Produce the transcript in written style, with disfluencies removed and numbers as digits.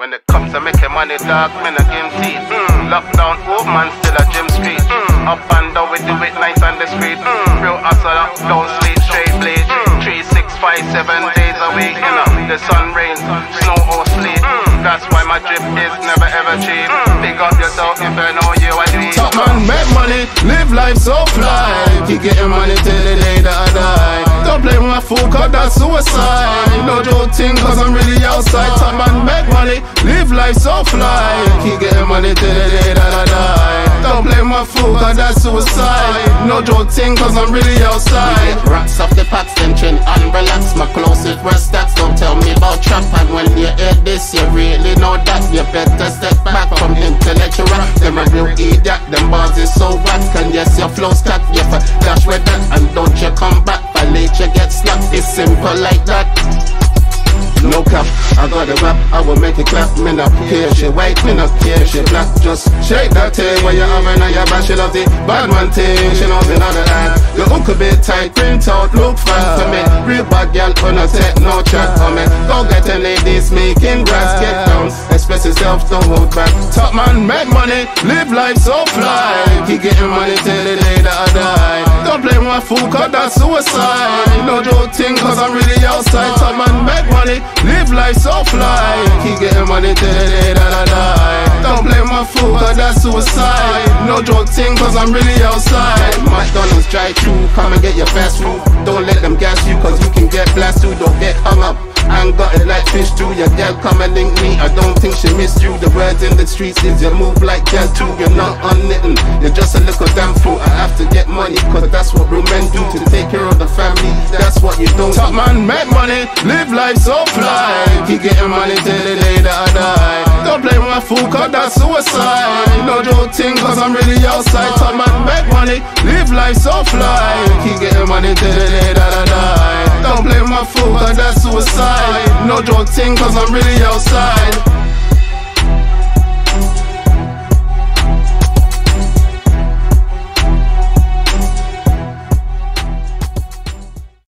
When it comes to making money, dog, me no game teeth. Lockdown, old man still a gym street. Up and down, we do it nice on the street. Real hustle up, don't sleep, straight bleed. 3, 6, 5, 7 days a week. You know, the sun, rain, snow or sleet. That's why my drip is never ever cheap. Pick up yourself if you know you are doing. Top man, make money, live life so fly. Keep getting money till the day that I die. Don't blame my fool, cause that's suicide. No joke thing, cause I'm really outside. Top man, make money, live life so fly. Keep getting money till the day that I die. Don't blame my fool, cause that's suicide. No joke thing, cause I'm really outside. Rocks off the packs, then chin and relax. My closest rest stats don't tell me about trap. And when you hear this, you really know that. You better step back from intellectual. Them a real idiot, them bars is so whack. And yes, your flow stack, you for dash with that. And don't you come back, by late you get slapped. It's simple like that. No cap, I got a rap, I will make it clap. Me not care, she white, me not care, she black. Just shake that thing where you having and your bash, she love the bad man thing, she knows another hand. Your hook a bit tight, print out, look fast to me. Real bad girl, wanna take no chat for me. Go get them ladies making grass, get down, express yourself, don't hold back. Top man, make money, live life so fly. Keep getting money till the day that I die. Don't blame my fool, cause that's suicide. No joke thing, cause I'm really outside. Top man, make money, live life so fly. Keep getting money till the day that I die. Don't blame my fool, cause that's suicide. No joke thing, cause I'm really outside. McDonald's drive through, come and get your fast food. Don't let them gas you, cause you can get blasted. Don't get hung up, I ain't got it like fish do. Your girl come and link me, I don't think she missed you. The words in the streets is you move like girl too. You're not on knitting, you're just a little damn fool. I have to get money, cause that's what real men do. To take care of the family, that's what you don't. Top man, make money, live life so fly. Keep getting money till the day that I die. Don't blame my fool, cause that's suicide. No joke thing, cause I'm really outside. Top man, make money, live life so fly. Keep getting money till the day that I die. Don't blame my fool, cause that's suicide. No joke thing, cause I'm really outside.